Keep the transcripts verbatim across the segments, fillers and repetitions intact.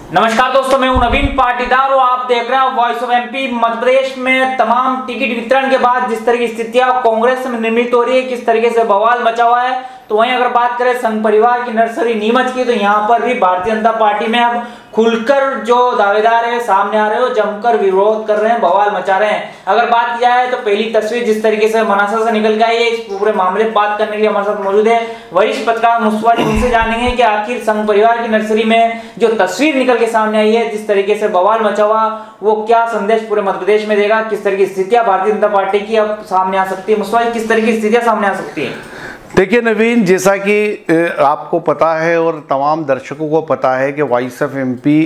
नमस्कार दोस्तों, मैं हूं नवीन पाटीदार और आप देख रहे हैं voice of MP. Madhya Pradesh में तमाम टिकट वितरण के बाद जिस तरह की स्थितियां कांग्रेस में निर्मित हो रही है, किस तरीके से बवाल मचा हुआ है, तो वहीं अगर बात करें संघ परिवार की नर्सरी नीमच की, तो यहां पर भी भारतीय जनता पार्टी में अब खुलकर जो दावेदार है सामने आ रहे हो, जमकर विरोध कर रहे हैं, बवाल मचा रहे हैं। अगर बात की जाए तो पहली तस्वीर जिस तरीके से मनासा से निकल के आई है, इस पूरे मामले पर बात करने के लिए हमारे साथ मौजूद है वरिष्ठ पत्रकार मुस्तफा जी। उनसे जानेंगे कि आखिर संघ परिवार की नर्सरी में जो तस्वीर निकल के सामने आई है, जिस तरीके से बवाल मचा हुआ, वो क्या संदेश पूरे मध्य प्रदेश में देगा, किस तरह की स्थितियां भारतीय जनता पार्टी की अब सामने आ सकती है। मुस्तफा जी, किस तरह की स्थितियां सामने आ सकती है? देखिए नवीन, जैसा कि आपको पता है और तमाम दर्शकों को पता है कि वॉइस ऑफ एमपी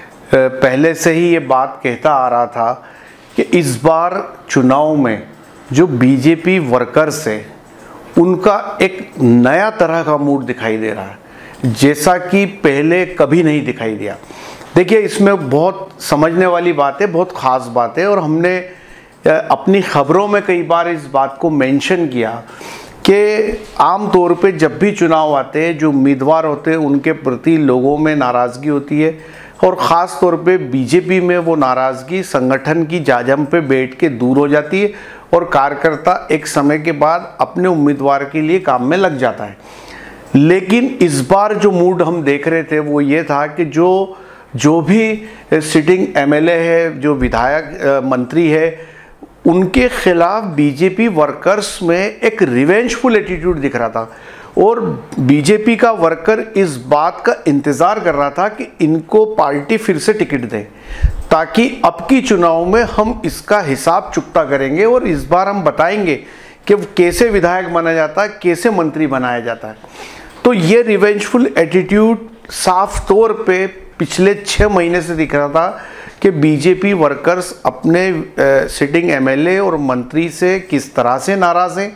पहले से ही ये बात कहता आ रहा था कि इस बार चुनाव में जो बीजेपी वर्कर्स है उनका एक नया तरह का मूड दिखाई दे रहा है, जैसा कि पहले कभी नहीं दिखाई दिया। देखिए, इसमें बहुत समझने वाली बात है, बहुत ख़ास बात है, और हमने अपनी खबरों में कई बार इस बात को मेंशन किया कि आम तौर पे जब भी चुनाव आते हैं, जो उम्मीदवार होते हैं उनके प्रति लोगों में नाराज़गी होती है, और ख़ास तौर पे बीजेपी में वो नाराज़गी संगठन की जाजम पे बैठ के दूर हो जाती है और कार्यकर्ता एक समय के बाद अपने उम्मीदवार के लिए काम में लग जाता है। लेकिन इस बार जो मूड हम देख रहे थे वो ये था कि जो जो भी सिटिंग एमएलए है, जो विधायक मंत्री है, उनके खिलाफ बीजेपी वर्कर्स में एक रिवेंजफुल एटीट्यूड दिख रहा था, और बीजेपी का वर्कर इस बात का इंतज़ार कर रहा था कि इनको पार्टी फिर से टिकट दे, ताकि अब की चुनाव में हम इसका हिसाब चुकता करेंगे और इस बार हम बताएंगे कि कैसे विधायक बना जाता है, कैसे मंत्री बनाया जाता है। तो ये रिवेंजफुल एटीट्यूड साफ तौर पे पिछले छः महीने से दिख रहा था कि बीजेपी वर्कर्स अपने सिटिंग एमएलए और मंत्री से किस तरह से नाराज़ हैं,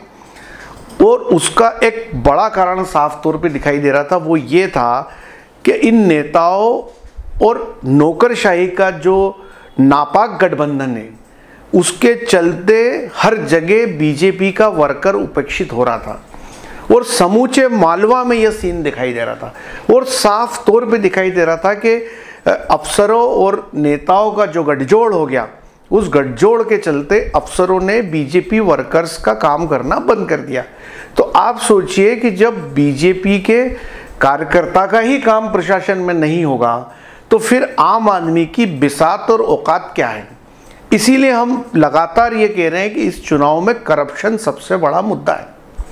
और उसका एक बड़ा कारण साफ तौर पे दिखाई दे रहा था। वो ये था कि इन नेताओं और नौकरशाही का जो नापाक गठबंधन है, उसके चलते हर जगह बीजेपी का वर्कर उपेक्षित हो रहा था, और समूचे मालवा में यह सीन दिखाई दे रहा था, और साफ तौर पे दिखाई दे रहा था कि अफसरों और नेताओं का जो गठजोड़ हो गया, उस गठजोड़ के चलते अफसरों ने बीजेपी वर्कर्स का काम करना बंद कर दिया। तो आप सोचिए कि जब बीजेपी के कार्यकर्ता का ही काम प्रशासन में नहीं होगा, तो फिर आम आदमी की बिसात और औकात क्या है। इसीलिए हम लगातार ये कह रहे हैं कि इस चुनाव में करप्शन सबसे बड़ा मुद्दा है।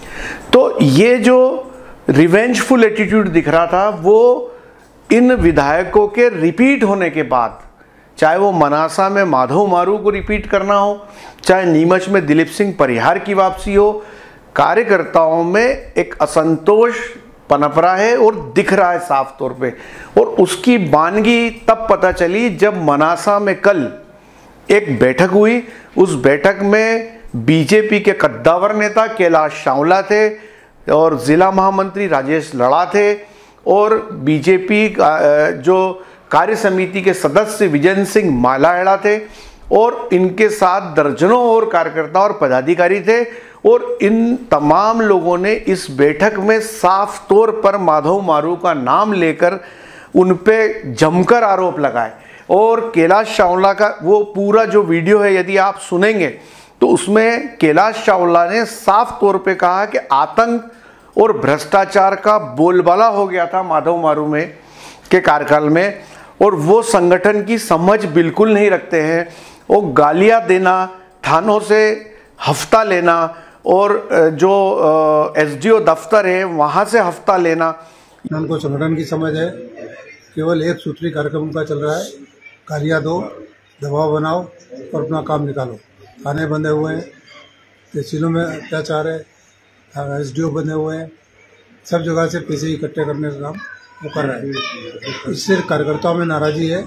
तो ये जो रिवेंजफुल एटीट्यूड दिख रहा था, वो इन विधायकों के रिपीट होने के बाद, चाहे वो मनासा में माधव मारू को रिपीट करना हो, चाहे नीमच में दिलीप सिंह परिहार की वापसी हो, कार्यकर्ताओं में एक असंतोष पनप रहा है और दिख रहा है साफ तौर पे। और उसकी वानगी तब पता चली जब मनासा में कल एक बैठक हुई। उस बैठक में बीजेपी के कद्दावर नेता कैलाश चावला थे, और जिला महामंत्री राजेश लड़ा थे, और बीजेपी जो कार्य समिति के सदस्य विजय सिंह मालाड़ा थे, और इनके साथ दर्जनों और कार्यकर्ता और पदाधिकारी थे। और इन तमाम लोगों ने इस बैठक में साफ तौर पर माधव मारू का नाम लेकर उन पे जमकर आरोप लगाए। और कैलाश चावला का वो पूरा जो वीडियो है, यदि आप सुनेंगे तो उसमें कैलाश चावला ने साफ तौर पे कहा कि आतंक और भ्रष्टाचार का बोलबाला हो गया था माधव मारू में के कार्यकाल में, और वो संगठन की समझ बिल्कुल नहीं रखते हैं। वो गालियां देना, थानों से हफ्ता लेना, और जो एसडीओ दफ्तर है वहाँ से हफ्ता लेना। उनको संगठन की समझ है, केवल एक सूत्री कार्यक्रम का चल रहा है, गालियाँ दो, दबाव बनाओ और अपना काम निकालो। थाने बंधे हुए हैं, तहसीलों में अत्याचार है, एसडीओ बने हुए हैं, सब जगह से पैसे इकट्ठे करने का काम वो कर रहा है। इससे कार्यकर्ताओं में नाराजगी है।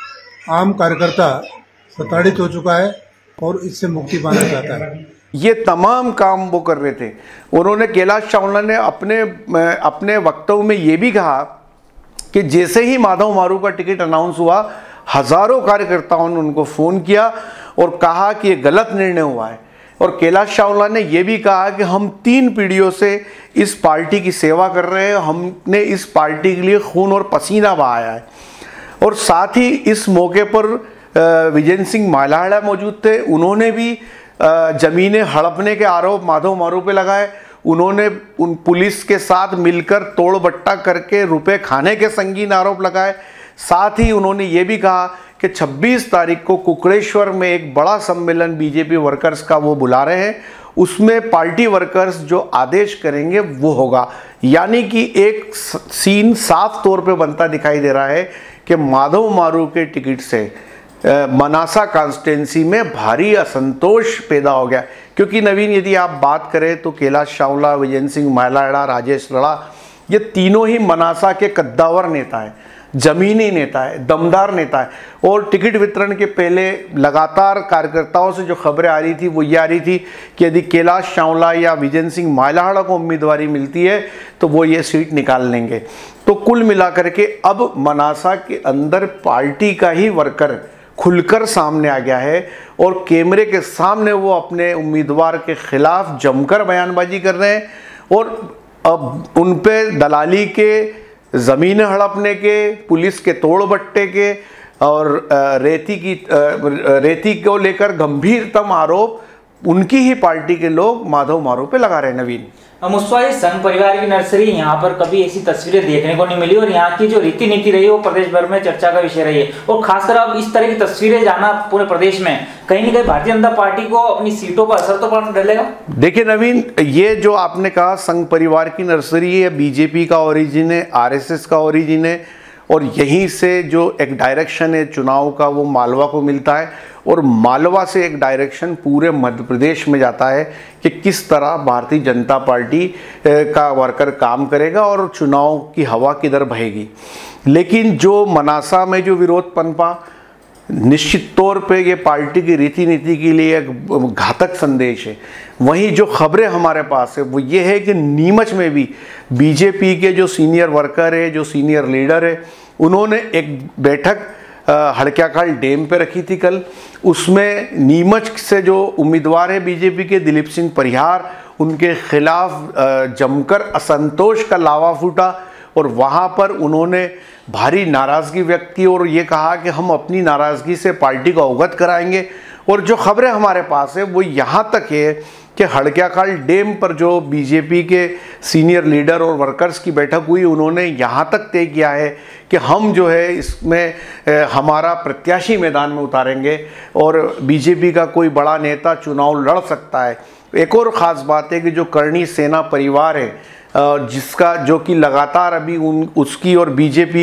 आम कार्यकर्ता प्रताड़ित हो चुका है और इससे मुक्ति पाना चाहता है। ये तमाम काम वो कर रहे थे। उन्होंने कैलाश चावला ने अपने अपने वक्तव्य में ये भी कहा कि जैसे ही माधव मारू का टिकट अनाउंस हुआ, हजारों कार्यकर्ताओं ने उनको फ़ोन किया और कहा कि ये गलत निर्णय हुआ है। और कैलाश चावला ने यह भी कहा कि हम तीन पीढ़ियों से इस पार्टी की सेवा कर रहे हैं, हमने इस पार्टी के लिए खून और पसीना बहाया है। और साथ ही इस मौके पर विजेंद्र सिंह मालाड़ा मौजूद थे। उन्होंने भी जमीनें हड़पने के आरोप माधव मारू पे लगाए। उन्होंने उन पुलिस के साथ मिलकर तोड़ बट्टा करके रुपए खाने के संगीन आरोप लगाए। साथ ही उन्होंने ये भी कहा कि छब्बीस तारीख को कुकड़ेश्वर में एक बड़ा सम्मेलन बीजेपी वर्कर्स का वो बुला रहे हैं, उसमें पार्टी वर्कर्स जो आदेश करेंगे वो होगा। यानी कि एक सीन साफ तौर पे बनता दिखाई दे रहा है कि माधव मारू के टिकट से मनासा कॉन्स्टिट्यूंसी में भारी असंतोष पैदा हो गया। क्योंकि नवीन, यदि आप बात करें तो कैलाश चावला, विजेंद्र सिंह मालाड़ा, राजेश लड़ा, ये तीनों ही मनासा के कद्दावर नेता हैं, जमीनी नेता है, दमदार नेता है। और टिकट वितरण के पहले लगातार कार्यकर्ताओं से जो खबरें आ रही थी वो ये आ रही थी कि यदि कैलाश चावला या विजेंद्र सिंह मालाड़ा को उम्मीदवारी मिलती है तो वो ये सीट निकाल लेंगे। तो कुल मिलाकर के अब मनासा के अंदर पार्टी का ही वर्कर खुलकर सामने आ गया है और कैमरे के सामने वो अपने उम्मीदवार के खिलाफ जमकर बयानबाजी कर रहे हैं। और अब उन पे दलाली के, ज़मीन हड़पने के, पुलिस के तोड़ बट्टे के और रेती की रेती को लेकर गंभीरतम आरोप उनकी ही पार्टी के लोग माधव मारू पे लगा रहे हैं। नवीन, मुस्तफा, संघ परिवार की नर्सरी, यहाँ पर कभी ऐसी तस्वीरें देखने को नहीं मिली और यहाँ की जो रीति नीति रही है वो प्रदेश भर में चर्चा का विषय रही है। और खासकर अब इस तरह की तस्वीरें जाना पूरे प्रदेश में कहीं ना कहीं भारतीय जनता पार्टी को अपनी सीटों पर असर तो पड़ डालेगा। देखिए नवीन, ये जो आपने कहा संघ परिवार की नर्सरी है, बीजेपी का ओरिजिन है, आरएसएस का ओरिजिन है और यहीं से जो एक डायरेक्शन है चुनाव का वो मालवा को मिलता है और मालवा से एक डायरेक्शन पूरे मध्य प्रदेश में जाता है कि किस तरह भारतीय जनता पार्टी का वर्कर काम करेगा और चुनाव की हवा किधर बहेगी। लेकिन जो मनासा में जो विरोध पनपा, निश्चित तौर पे ये पार्टी की रीति नीति के लिए एक घातक संदेश है। वहीं जो खबरें हमारे पास है वो ये है कि नीमच में भी बीजेपी के जो सीनियर वर्कर है, जो सीनियर लीडर है, उन्होंने एक बैठक हड़क्याकाल डैम पे रखी थी कल। उसमें नीमच से जो उम्मीदवार है बीजेपी के दिलीप सिंह परिहार, उनके खिलाफ जमकर असंतोष का लावा फूटा और वहाँ पर उन्होंने भारी नाराज़गी व्यक्त की और ये कहा कि हम अपनी नाराज़गी से पार्टी को अवगत कराएंगे। और जो खबरें हमारे पास है वो यहाँ तक है कि हड़क्याकाल डैम पर जो बीजेपी के सीनियर लीडर और वर्कर्स की बैठक हुई, उन्होंने यहाँ तक तय किया है कि हम जो है इसमें हमारा प्रत्याशी मैदान में उतारेंगे और बीजेपी का कोई बड़ा नेता चुनाव लड़ सकता है। एक और ख़ास बात है कि जो करणी सेना परिवार है, जिसका जो कि लगातार अभी उन उसकी और बीजेपी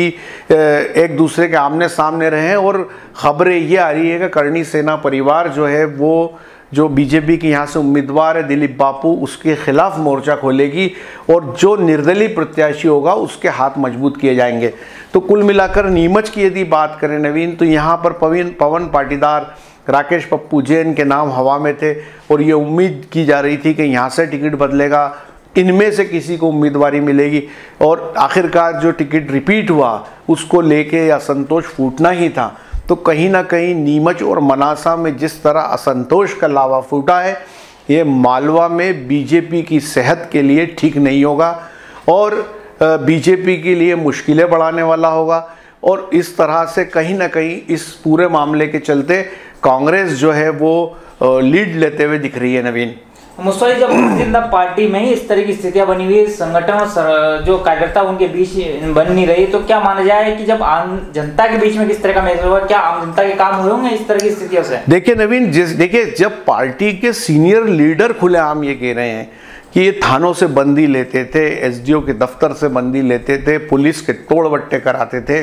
एक दूसरे के आमने सामने रहे हैं और ख़बरें ये आ रही है कि करणी सेना परिवार जो है वो जो बीजेपी के यहाँ से उम्मीदवार है दिलीप बापू, उसके खिलाफ मोर्चा खोलेगी और जो निर्दलीय प्रत्याशी होगा उसके हाथ मजबूत किए जाएंगे। तो कुल मिलाकर नीमच की यदि बात करें नवीन, तो यहाँ पर पवन पवन पाटीदार, राकेश पप्पू जैन के नाम हवा में थे और ये उम्मीद की जा रही थी कि यहाँ से टिकट बदलेगा, इनमें से किसी को उम्मीदवारी मिलेगी और आखिरकार जो टिकट रिपीट हुआ उसको लेके असंतोष फूटना ही था। तो कहीं ना कहीं नीमच और मनासा में जिस तरह असंतोष का लावा फूटा है, ये मालवा में बीजेपी की सेहत के लिए ठीक नहीं होगा और बीजेपी के लिए मुश्किलें बढ़ाने वाला होगा। और इस तरह से कहीं ना कहीं इस पूरे मामले के चलते कांग्रेस जो है वो लीड लेते हुए दिख रही है। नवीन, मुस्तफा, जब भारतीय जनता पार्टी में ही इस तरह की स्थितियां बनी हुई, संगठन और जो कार्यकर्ता उनके बीच बन नहीं रही, तो क्या माना जाए कि जब आम जनता के बीच में किस तरह का महसूस हुआ, क्या आम जनता के काम हुए होंगे इस तरह की स्थितियों से? देखिए नवीन, जिस देखिए जब पार्टी के सीनियर लीडर खुलेआम ये कह रहे हैं कि ये थानों से बंदी लेते थे, एसडीओ के दफ्तर से बंदी लेते थे, पुलिस के तोड़ बट्टे कराते थे,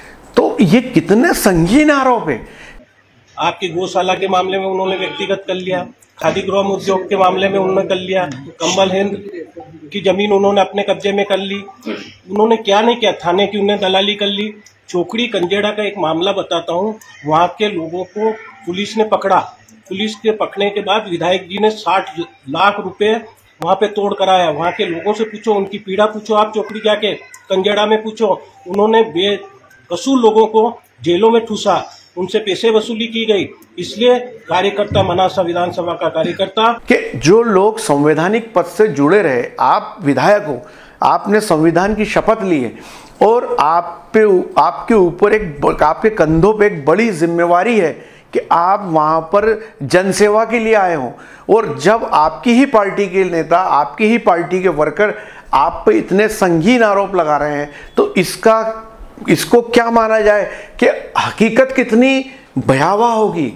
तो ये कितने संगीन आरोप है। आपकी गौशाला के मामले में उन्होंने व्यक्तिगत कर लिया, खादी ग्राम उद्योग के मामले में उन्होंने कर लिया, कंबल हिंद की जमीन उन्होंने अपने कब्जे में कर ली। उन्होंने क्या नहीं किया, थाने की उन्हें दलाली कर ली। चोकड़ी कंजेड़ा का एक मामला बताता हूँ, वहाँ के लोगों को पुलिस ने पकड़ा। पुलिस के पकड़ने के बाद विधायक जी ने साठ लाख रुपए वहाँ पे तोड़ कराया। वहाँ के लोगों से पूछो, उनकी पीड़ा पूछो, आप चोकड़ी जाके कंजेड़ा में पूछो। उन्होंने बेकसूर लोगों को जेलों में ठूसा, उनसे पैसे वसूली की गई। इसलिए कार्यकर्ता, मनासा विधानसभा का कार्यकर्ता कि जो लोग संवैधानिक पद से जुड़े रहे, आप विधायक हो, आपने संविधान की शपथ ली है और आप पे आपके ऊपर एक आपके कंधों पे एक बड़ी जिम्मेवारी है कि आप वहाँ पर जनसेवा के लिए आए हों। और जब आपकी ही पार्टी के नेता, आपकी ही पार्टी के वर्कर आप पे इतने संगीन आरोप लगा रहे हैं तो इसका इसको क्या माना जाए कि हकीकत कितनी भयावह होगी,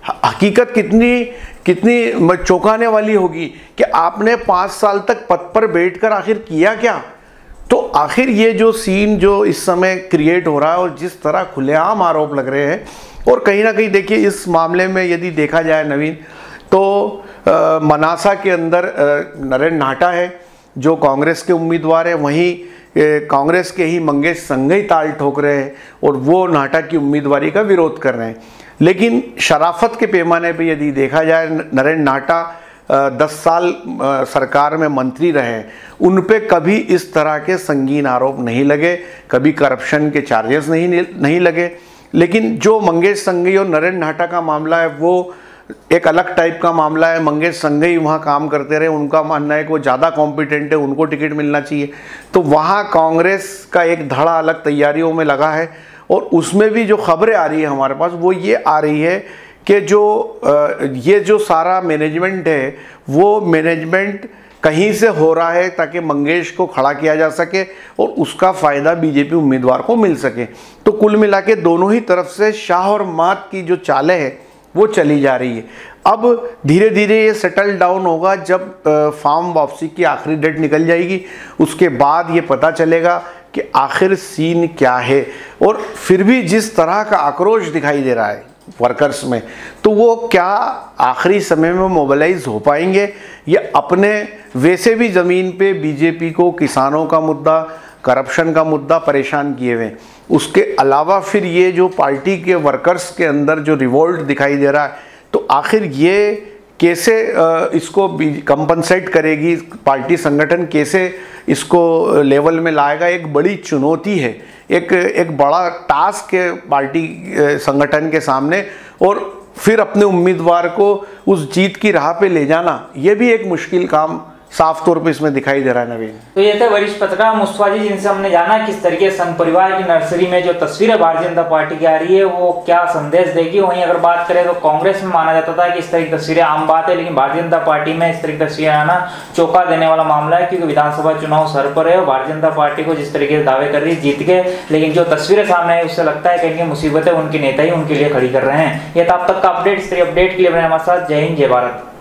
हकीकत कितनी कितनी चौंकाने वाली होगी कि आपने पाँच साल तक पद पर बैठकर आखिर किया क्या। तो आखिर ये जो सीन जो इस समय क्रिएट हो रहा है और जिस तरह खुलेआम आरोप लग रहे हैं, और कहीं ना कहीं देखिए इस मामले में यदि देखा जाए नवीन तो आ, मनासा के अंदर नरेंद्र नाहटा है जो कांग्रेस के उम्मीदवार है, वहीं कांग्रेस के ही मंगेश संघई ताल ठोक रहे हैं और वो नाहटा की उम्मीदवारी का विरोध कर रहे हैं। लेकिन शराफत के पैमाने पे यदि देखा जाए, नरेंद्र नाहटा दस साल सरकार में मंत्री रहे, उन पे कभी इस तरह के संगीन आरोप नहीं लगे, कभी करप्शन के चार्जेस नहीं नहीं लगे। लेकिन जो मंगेश संघई और नरेंद्र नाहटा का मामला है वो एक अलग टाइप का मामला है। मंगेश संघई वहाँ काम करते रहे, उनका मानना है कि वो ज़्यादा कॉम्पिटेंट है, उनको टिकट मिलना चाहिए। तो वहाँ कांग्रेस का एक धड़ा अलग तैयारियों में लगा है और उसमें भी जो खबरें आ रही है हमारे पास वो ये आ रही है कि जो ये जो सारा मैनेजमेंट है वो मैनेजमेंट कहीं से हो रहा है ताकि मंगेश को खड़ा किया जा सके और उसका फ़ायदा बीजेपी उम्मीदवार को मिल सके। तो कुल मिला के दोनों ही तरफ से शाह और मात की जो चालें हैं वो चली जा रही है। अब धीरे धीरे ये सेटल डाउन होगा जब फॉर्म वापसी की आखिरी डेट निकल जाएगी, उसके बाद ये पता चलेगा कि आखिर सीन क्या है। और फिर भी जिस तरह का आक्रोश दिखाई दे रहा है वर्कर्स में, तो वो क्या आखिरी समय में मोबिलाइज हो पाएंगे या अपने वैसे भी ज़मीन पे बीजेपी को किसानों का मुद्दा, करप्शन का मुद्दा परेशान किए हुए, उसके अलावा फिर ये जो पार्टी के वर्कर्स के अंदर जो रिवोल्ट दिखाई दे रहा है, तो आखिर ये कैसे इसको कंपनसेट करेगी पार्टी संगठन, कैसे इसको लेवल में लाएगा, एक बड़ी चुनौती है, एक एक बड़ा टास्क है पार्टी संगठन के सामने। और फिर अपने उम्मीदवार को उस जीत की राह पे ले जाना, ये भी एक मुश्किल काम साफ तौर पे इसमें दिखाई दे रहा है नवीन। तो ये थे वरिष्ठ पत्रकार मुस्तफा जी, जिनसे हमने जाना किस तरीके संघ परिवार की नर्सरी में जो तस्वीरें भारतीय जनता पार्टी की आ रही है वो क्या संदेश देगी। वहीं अगर बात करें तो कांग्रेस में माना जाता था कि इस तरह की तस्वीरें आम बात है, लेकिन भारतीय जनता पार्टी में इस तरह की तस्वीरें आना चौंका देने वाला मामला है, क्योंकि विधानसभा चुनाव सर पर है और भारतीय जनता पार्टी को जिस तरीके से दावे कर रही है जीत के, लेकिन जो तस्वीरें सामने है उससे लगता है कहीं मुसीबतें उनके नेता ही उनके लिए खड़ी कर रहे हैं। यह था अब तक का अपडेट। इस तरह अपडेट के लिए बने हमारे साथ। जय हिंद, जय भारत।